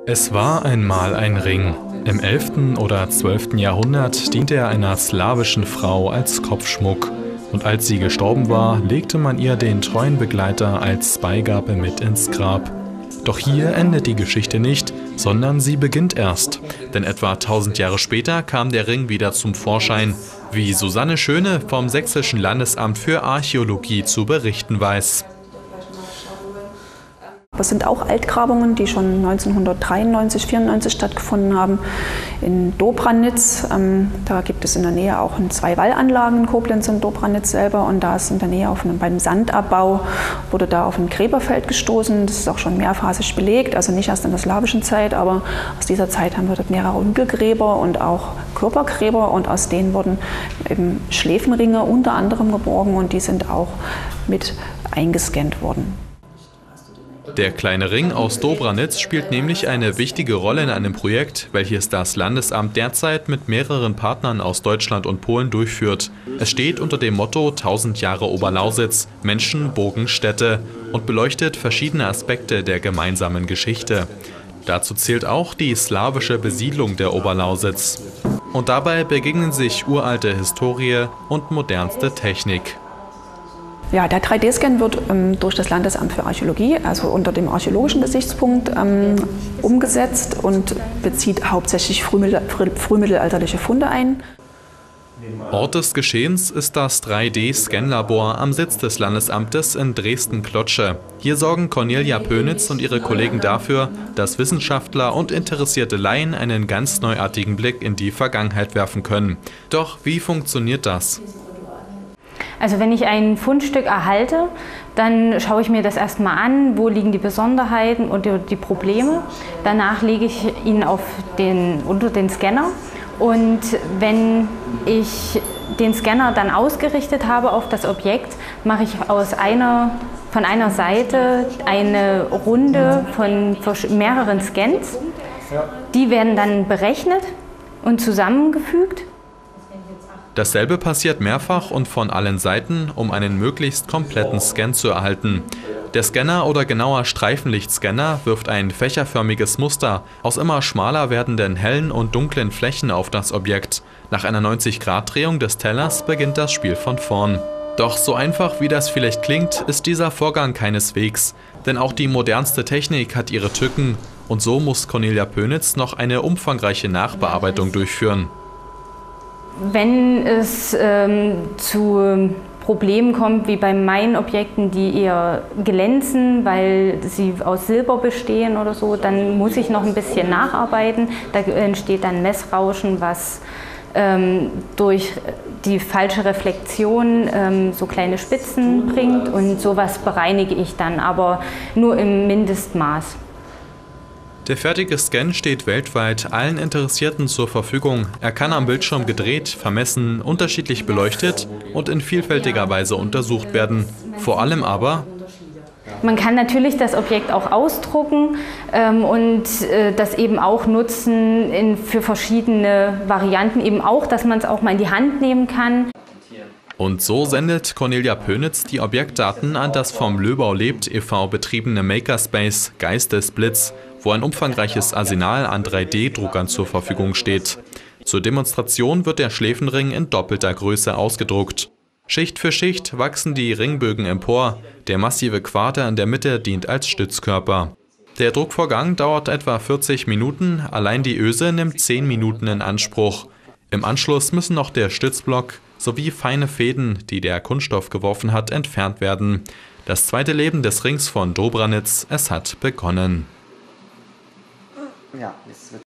Es war einmal ein Ring. Im 11. oder 12. Jahrhundert diente er einer slawischen Frau als Kopfschmuck. Und als sie gestorben war, legte man ihr den treuen Begleiter als Beigabe mit ins Grab. Doch hier endet die Geschichte nicht, sondern sie beginnt erst. Denn etwa 1000 Jahre später kam der Ring wieder zum Vorschein, wie Susanne Schöne vom Sächsischen Landesamt für Archäologie zu berichten weiß. Das sind auch Altgrabungen, die schon 1993, 1994 stattgefunden haben in Dobranitz. Da gibt es in der Nähe auch 2 Wallanlagen in Koblenz und Dobranitz selber. Und da ist in der Nähe beim Sandabbau wurde da auf ein Gräberfeld gestoßen. Das ist auch schon mehrphasig belegt, also nicht erst in der slawischen Zeit, aber aus dieser Zeit haben wir dort mehrere Hügelgräber und auch Körpergräber. Und aus denen wurden eben Schläfenringe unter anderem geborgen und die sind auch mit eingescannt worden. Der kleine Ring aus Dobranitz spielt nämlich eine wichtige Rolle in einem Projekt, welches das Landesamt derzeit mit mehreren Partnern aus Deutschland und Polen durchführt. Es steht unter dem Motto 1000 Jahre Oberlausitz, Menschen, Burgen, Städte und beleuchtet verschiedene Aspekte der gemeinsamen Geschichte. Dazu zählt auch die slawische Besiedlung der Oberlausitz. Und dabei begegnen sich uralte Historie und modernste Technik. Ja, der 3D-Scan wird durch das Landesamt für Archäologie, also unter dem archäologischen Gesichtspunkt, umgesetzt und bezieht hauptsächlich frühmittelalterliche Funde ein. Ort des Geschehens ist das 3D-Scan-Labor am Sitz des Landesamtes in Dresden-Klotsche. Hier sorgen Cornelia Pönitz und ihre Kollegen dafür, dass Wissenschaftler und interessierte Laien einen ganz neuartigen Blick in die Vergangenheit werfen können. Doch wie funktioniert das? Also wenn ich ein Fundstück erhalte, dann schaue ich mir das erstmal an, wo liegen die Besonderheiten und die Probleme. Danach lege ich ihn unter den Scanner und wenn ich den Scanner dann ausgerichtet habe auf das Objekt, mache ich von einer Seite eine Runde von mehreren Scans. Die werden dann berechnet und zusammengefügt. Dasselbe passiert mehrfach und von allen Seiten, um einen möglichst kompletten Scan zu erhalten. Der Scanner oder genauer Streifenlichtscanner wirft ein fächerförmiges Muster aus immer schmaler werdenden hellen und dunklen Flächen auf das Objekt. Nach einer 90-Grad-Drehung des Tellers beginnt das Spiel von vorn. Doch so einfach wie das vielleicht klingt, ist dieser Vorgang keineswegs. Denn auch die modernste Technik hat ihre Tücken und so muss Cornelia Pönitz noch eine umfangreiche Nachbearbeitung durchführen. Wenn es zu Problemen kommt, wie bei meinen Objekten, die eher glänzen, weil sie aus Silber bestehen oder so, dann muss ich noch ein bisschen nacharbeiten. Da entsteht dann Messrauschen, was durch die falsche Reflexion so kleine Spitzen bringt und sowas bereinige ich dann, aber nur im Mindestmaß. Der fertige Scan steht weltweit allen Interessierten zur Verfügung. Er kann am Bildschirm gedreht, vermessen, unterschiedlich beleuchtet und in vielfältiger Weise untersucht werden. Vor allem aber: Man kann natürlich das Objekt auch ausdrucken und das eben auch nutzen für verschiedene Varianten, eben auch, dass man es auch mal in die Hand nehmen kann. Und so sendet Cornelia Pönitz die Objektdaten an das vom Löbau lebt e.V. betriebene Makerspace Geistesblitz, wo ein umfangreiches Arsenal an 3D-Druckern zur Verfügung steht. Zur Demonstration wird der Schläfenring in doppelter Größe ausgedruckt. Schicht für Schicht wachsen die Ringbögen empor, der massive Quader in der Mitte dient als Stützkörper. Der Druckvorgang dauert etwa 40 Minuten, allein die Öse nimmt 10 Minuten in Anspruch. Im Anschluss müssen noch der Stützblock sowie feine Fäden, die der Kunststoff geworfen hat, entfernt werden. Das zweite Leben des Rings von Dobranitz, es hat begonnen. Ja,